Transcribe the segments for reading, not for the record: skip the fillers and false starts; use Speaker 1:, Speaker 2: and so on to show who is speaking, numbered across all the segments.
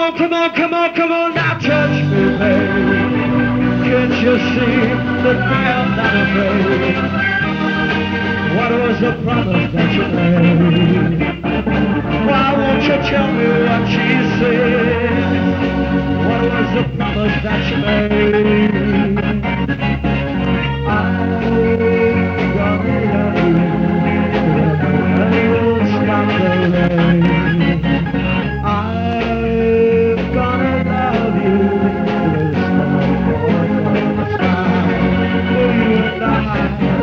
Speaker 1: on, come on, come on, come on, now touch me, baby. Can't you see that I am not afraid? What was the promise that you made? Why won't you tell me what she said? What was the promise that you made? I'm gonna love you, and you'll stop the rain. I'm gonna love you, till the sky for you and I.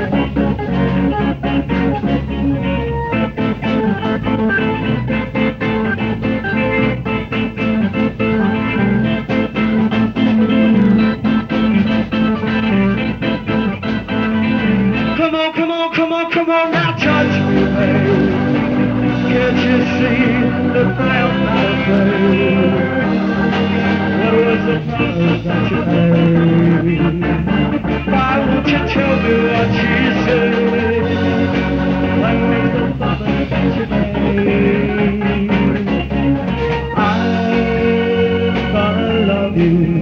Speaker 1: Come on, now touch me, babe. Can't you see that I am not afraid? What was the promise that you made? Why won't you tell me what she said? What was the promise that you made? I'm gonna love you.